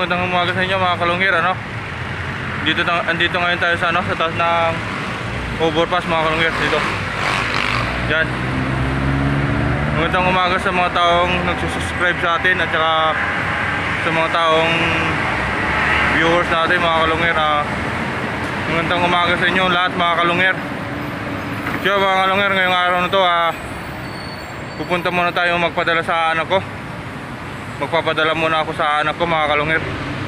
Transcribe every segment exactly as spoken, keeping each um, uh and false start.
magandang umaga sa inyo mga kalunggir, ano? Dito, andito ngayon tayo sa, ano, sa taas ng overpass mga kalunggir, dito. Yan. Magandang umaga sa mga taong nagsusubscribe sa atin at saka sa mga taong viewers natin mga kalunggir. Ah, magandang umaga sa inyo lahat mga kalunggir. So mga kalunggir, ngayong araw na to, ah, pupunta muna tayo magpadala sa anak ko. Magpapadala muna ako sa anak ko mga kalunggir.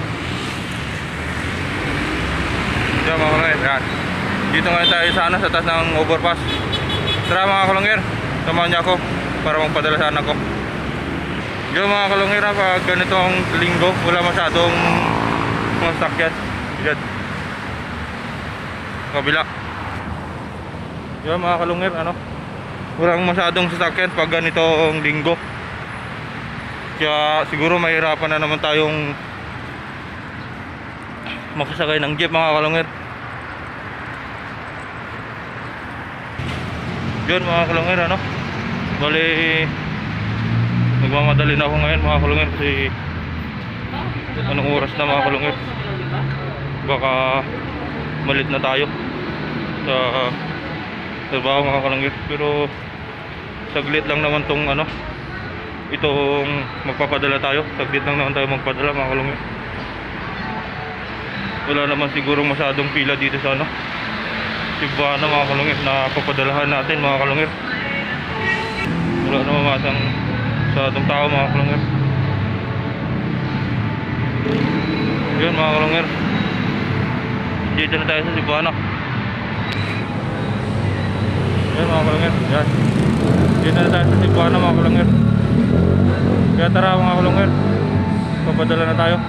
Diyan mga kalunggir, yan. Dito ngayon tayo sa, ano, sa taas ng overpass. Tara mga kalunggir, samahan niya ako para magpadala sa anak ko. Diyan mga kalunggir, pag ganitong linggo wala masyadong mga sakyan. Diyan kabila. Diyan mga kalunggir, ano, walang masyadong sasakyan pag ganitong linggo. Kaya siguro mahirapan na naman tayong makasakay ng jeep mga kalunggir. Yun mga kalunggir, ano, bali nagmamadali na ako ngayon mga kalunggir kasi anong oras na mga kalunggir, baka malit na tayo sa trabaho mga kalunggir. Pero saglit lang naman tong, ano, itong magpapadala tayo. Saglit lang naman tayo magpadala mga kalunggir. Wala naman siguro masyadong pila dito sa, ano, Cebuana mga kalunggir na papadalahan natin mga kalunggir. Wala naman masang masyadong tao mga kalunggir. Yun mga kalunggir, dito na tayo sa Cebuana. Yun mga kalunggir, yan. Dito na tayo sa Cebuana mga kalunggir. Kaya tara mga kalunggir, papadala na tayo.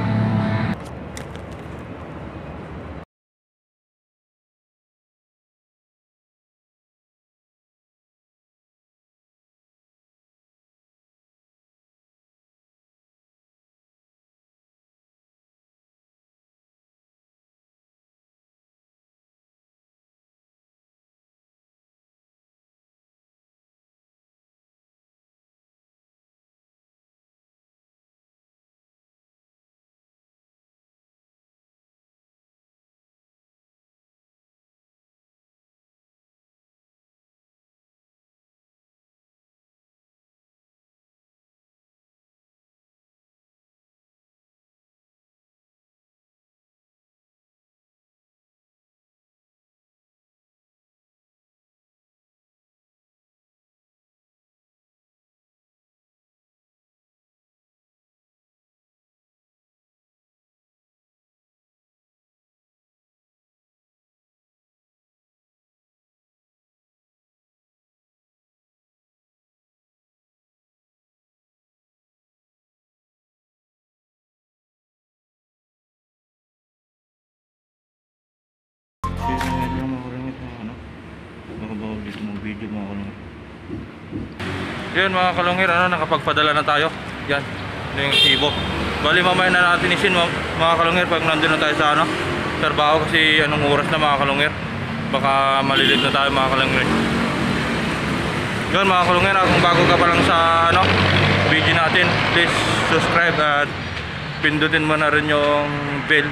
Yan yung mga kalunggir, ano, nakabawal dito mga video mga kalunggir. Yan mga kalunggir, ano, nakapagpadala na tayo. Yan, ito yung Cebu. Bali mamaya na natin isin mga kalunggir pag nandun na tayo sa, ano, trabaho, kasi anong oras na mga kalunggir, baka malilit na tayo mga kalunggir. Yan mga kalunggir, kung bago ka pa lang sa, ano, video natin, please subscribe at pindutin mo na rin yung bell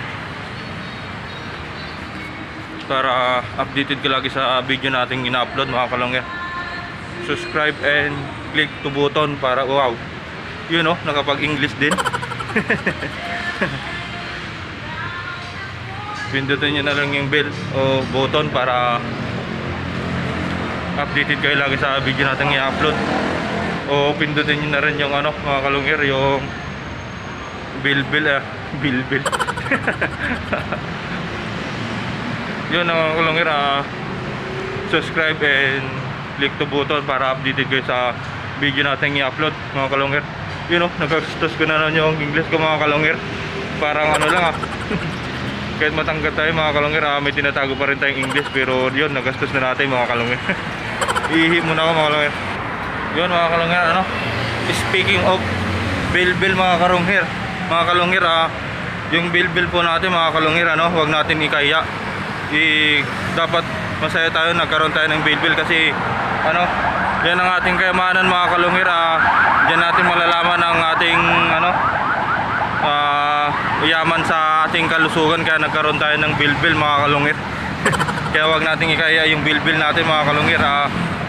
para updated ka lagi sa video nating ina-upload mga kalunggir. Subscribe and click to button para, wow, you know, nakapag-English din. Pindutin nyo na lang yung bell o button para updated kayo lagi sa video nating i-upload. O pindutin nyo na rin yung, ano, mga kalunggir, yung bell bell, ah, bell bell. Yun mga kalunggir, uh, subscribe and click to button para updated kayo sa video natin i-upload mga kalunggir. Yun, know, nag-gastos ko na lang yung English ko mga kalunggir. Parang ano lang, ah. Kahit matangkat tayo mga kalunggir, uh, may tinatago pa rin tayong English. Pero yun, nagastos na natin mga kalunggir. Ihi muna ako mga kalunggir. Yun mga kalunggir, ano, speaking of bill-bill mga kalunggir, mga kalunggir, uh, yung bill-bill po natin mga kalunggir, ano, huwag natin ikaya. I, dapat masaya tayo, nagkaroon tayo ng bill-bill kasi, ano, yan ang ating kayamanan mga kalunggir. Uh, Diyan natin malalaman ang ating, ano, uh, yaman sa ating kalusugan, kaya nagkaroon tayo ng bilbil mga kalungir. Kaya wag nating ikaya yung bilbil natin mga kalungir. ah,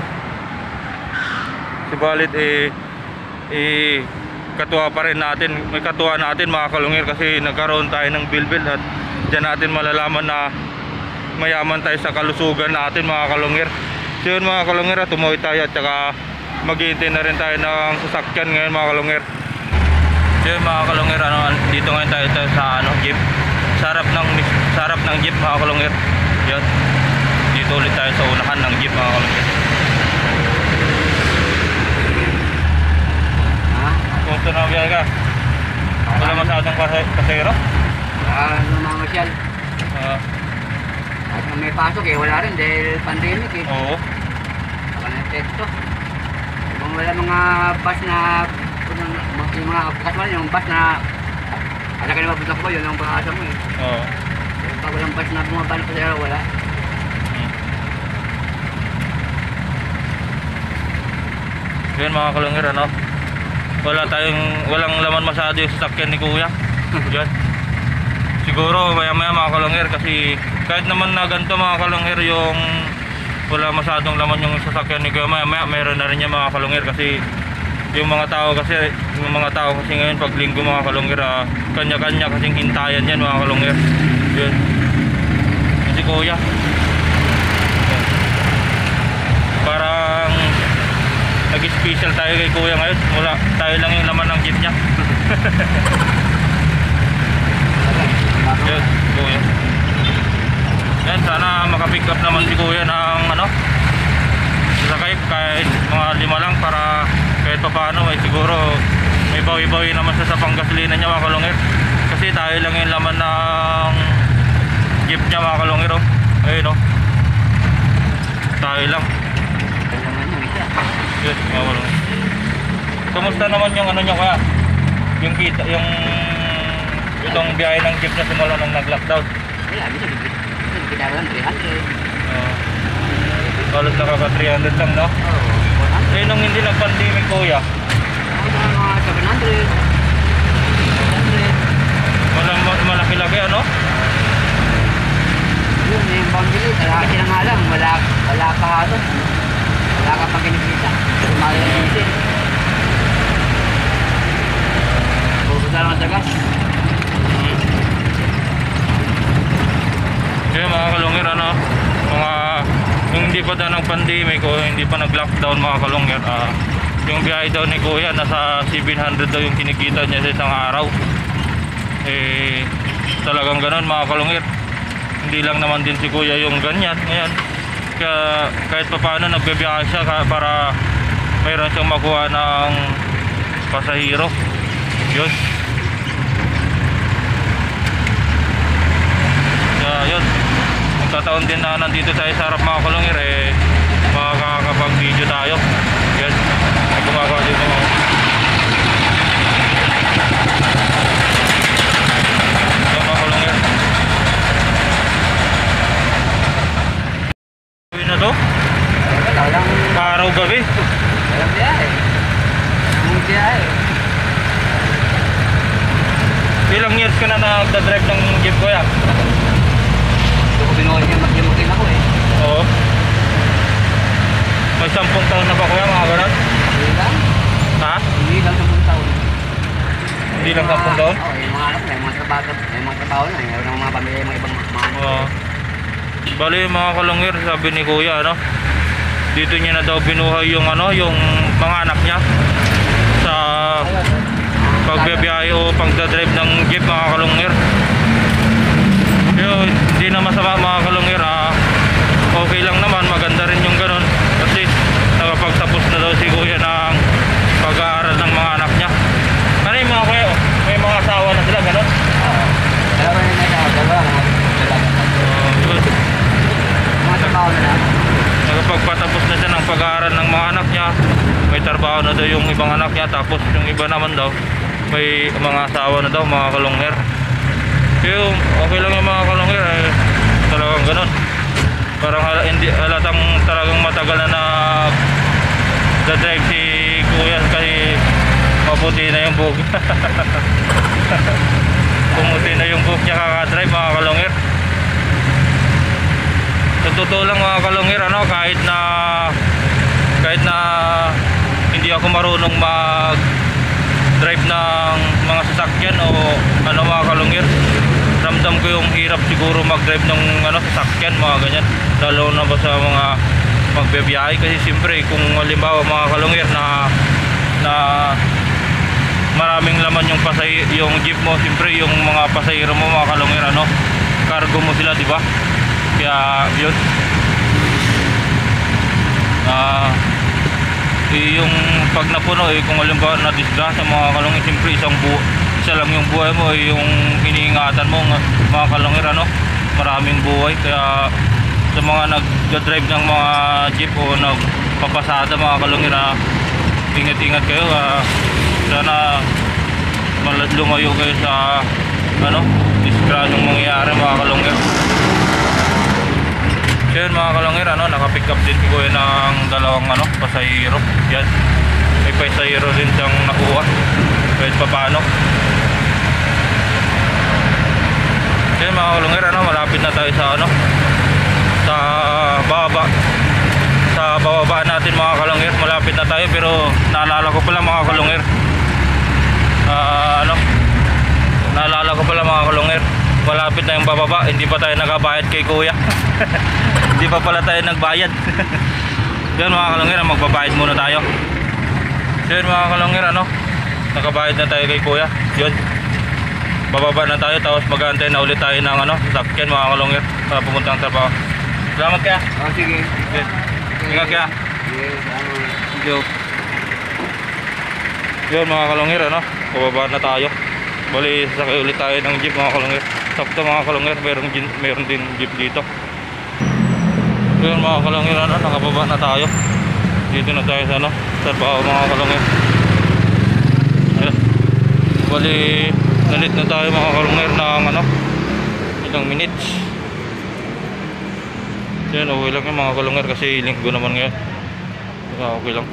Sibalit eh, eh katuwa pa rin natin, may katuwa natin mga kalungir, kasi nagkaroon tayo ng bilbil at dyan natin malalaman na mayaman tayo sa kalusugan natin mga kalungir. So yun mga kalungir, tumuwi tayo at saka maghihintay na rin tayo ng sasakyan ngayon mga kalungir. So yun mga kalungir, ano, dito ngayon tayo, tayo sa ano, jeep, sarap ng sarap ng jeep mga kalungir. Yun, dito ulit tayo sa unahan ng jeep mga kalungir. Kung ito na biyahe ka, wala masyadong pasero? Ah, namamasyal. Uh, At nung may pasok eh, wala rin dahil pandemic eh. oo. Saka na epekto. Kung wala mga bus na, yung mga kasual, yung bus na, ala ka na mapunta ko, yun ang pangasa mo eh. Oo. Pag walang bus na bumabalik pa sa'yo, wala. Yun mga kalungir, ano, wala tayong, walang laman masyado yung sasakyan ni kuya. Yan. Siguro maya maya mga kalungir, kasi kahit naman na ganito mga kalungir, yung wala masyadong laman yung sasakyan ni kuya, maya maya meron na rin yan mga kalungir. Kasi yung mga tao kasi yung mga tao kasi ngayon pag linggo mga kalungir, ah, kanya-kanya kasing hintayan yan mga kalungir. Yun, si kuya. Yan. Parang nag-special tayo kay kuya ngayon. Wala, tayo lang yung laman ng jeep niya. Yun, kuya. Yan, sana makapick up naman si kuya ng ano, sakay kahit mga lima lang, para kahit pa paano ay siguro may bawi-bawi naman siya sa panggasolina niya mga kalungir. Kasi tayo lang yung laman ng jeep niya mga kalungir, oh. Ayun, oh. Tayo lang. Yun, mga kalungir. Kumusta naman yung ano niya kaya? Yung kita, yung itong biyahe ng jeep na simula nung nag-lockdown. Wala, bisa kita lang three hundred. Uh, halos nakaka three hundred lang, no? Oo. Eh, nung hindi nag-pandemic kuya, Ako na mga seven hundred. walang malaki-laki, ano? Yun, yung pambili, kalahati na nga lang. Wala, wala ka halos. Wala ka pang kinikita. Sumali ang diesel. Pupunta lang sa gas. Kaya mga kalungir, ano, mga yung hindi pa daw ng pandemic o hindi pa nag-lockdown mga kalungir, ah, yung biyahe daw ni kuya nasa seven hundred daw yung kinikita niya sa isang araw. Eh, talagang ganun mga kalungir. Hindi lang naman din si kuya yung ganyan ngayon. Kaya kahit pa paano nagbibiyahe siya para mayroon siyang makuha ng pasahero. Yun. Kaya yun, magkataon din na nandito tayo sa harap mga kalungir, eh makakapag video tayo. Yan, may gumagawa dito mga yan mga kalungir. Gawin na to? Wala, walang... Araw gabi. Walang biyahe. Walang biyahe. Ilang years ka na nagdadrive ng jeep ko ya? Ito ko binuhay niya, mag-imukin ako eh. Oo. May sampung taon na ba kuya, mga ganon? Hindi lang. Ha? Hindi lang sampung taon. Hindi lang sampung taon? Oo, yung mga anak na, yung mga trabaho, yung mga trabaho na, yung mga pamilya, yung mga ibang mga anak. Oo. Bali mga kalungir, sabi ni kuya, ano, dito niya na daw binuhay yung ano, yung mga anak niya sa pagbibiyahe o pagdadrive ng jeep mga kalungir. Pero hindi na masama mga kalungir, ah, okay lang naman, maganda rin yung ganun, kasi nakapagtapos na daw si kuya ng pag-aaral ng mga anak niya. Ano yung mga kuya, may mga asawa na sila, ganun? Oo. Dalawa na yung dalawa, dalawa na. Uh, good. Mga trabaho na lang. Nakapagpatapos na siya ng pag-aaral ng mga anak niya, may trabaho na daw yung ibang anak niya, tapos yung iba naman daw may mga asawa na daw mga kalungir. Yung okay lang yung mga kalungir, eh, talagang ganun. Parang hala, hindi, halatang talagang matagal na na drive si kuya, kasi maputi na yung buhok. Pumuti totoo lang mga kalungir, ano, kahit na kahit na hindi ako marunong mag drive ng mga sasakyan o ano mga kalungir, ramdam ko yung hirap siguro mag drive ng ano sasakyan mga ganyan, lalo na ba sa mga magbibiyahe. Kasi siyempre kung halimbawa mga kalungir na na maraming laman yung pasay yung jeep mo, siyempre yung mga pasahero mo mga kalungir, ano, cargo mo sila, di ba? Kaya yun, ah eh, yung pag napuno, eh, kung halimbawa na disgrasya mga kalungir, siyempre isang bu isa lang yung buhay mo, eh, yung iniingatan mo mga kalungir, ano, maraming buhay. Kaya sa mga nag-drive ng mga jeep o nagpapasada mga kalungir, na ingat-ingat kayo. ah, sana lumayo kayo sa ano disgrasyang mangyayari mga kalungir. So yun mga kalungir, ano, nakapick up din ko yun ng dalawang ano pasahero. Yan, may pasahero din siyang nakuha kahit pa paano. So yun mga kalungir, ano, malapit na tayo sa ano sa baba sa bababa natin mga kalungir. Malapit na tayo, pero naalala ko pala mga kalungir, uh, ano naalala ko pala mga kalungir, malapit na yung bababa, hindi pa tayo nakabayad kay kuya. Hindi pa pala tayo nagbayad. Yan mga kalungir, magbabayad muna tayo. So yun mga kalungir, ano, nakabayad na tayo kay kuya. Yun, bababa na tayo, tapos mag-aantay na ulit tayo ng ano sasakyan mga kalungir para pumuntang trabaho. Salamat kaya. Oh, sige. Okay. Ingat kaya. Yes, ano. Thank you. Yun mga kalungir, ano, bababa na tayo. Bali sasakay ulit tayo ng jeep mga kalungir. Sakto mga kalungir, meron, meron din jeep dito. Yun mga kalungir, ano, nakababa na tayo. Dito na tayo sa ano trabaho mga kalungir. Ayun, bali nalit na tayo mga kalungir ng ano ilang minutes. Yan, okay lang yung mga kalungir kasi linggo naman ngayon. Kaya okay lang.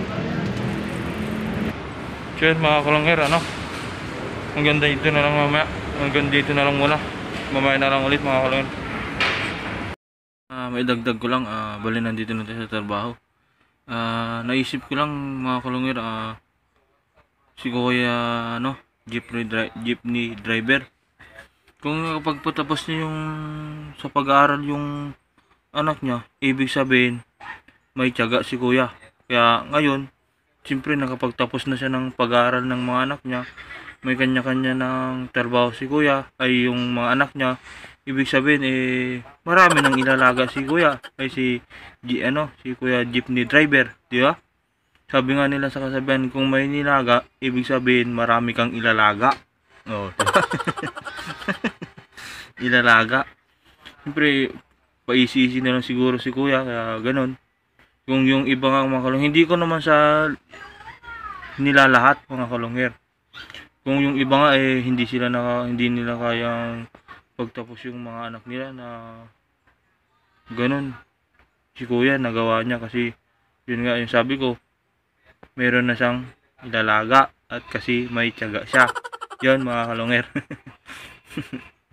So yan mga kalungir, ano, hanggang dito na lang mamaya. Hanggang dito na lang muna. Mamaya na lang ulit mga kalungir. Uh, may dagdag ko lang, uh, bali nandito na tayo sa trabaho. Uh, naisip ko lang mga kalungir, uh, si kuya, ano, jeepney, dri jeepney driver, kung nakapagpatapos niya yung sa pag-aaral yung anak niya, ibig sabihin may tiyaga si kuya. Kaya ngayon, siyempre nakapagtapos na siya ng pag-aaral ng mga anak niya, may kanya-kanya ng trabaho si kuya, ay yung mga anak niya, ibig sabihin eh marami nang ilalaga si kuya, ay si G, ano, si kuya jeepney driver, di ba? Sabi nga nila sa kasabihan, kung may nilaga, ibig sabihin marami kang ilalaga. Oh. Ilalaga. Siyempre, paisi-isi na lang siguro si kuya, kaya ganon. Kung yung iba nga mga kalungir, hindi ko naman sa nilalahat mga kalungir. Kung yung iba nga eh hindi sila naka, hindi nila kayang pagtapos yung mga anak nila na ganon. Si kuya nagawa niya kasi yun nga yung sabi ko, meron na siyang ilalaga at kasi may tiyaga siya. Yun mga kalungir.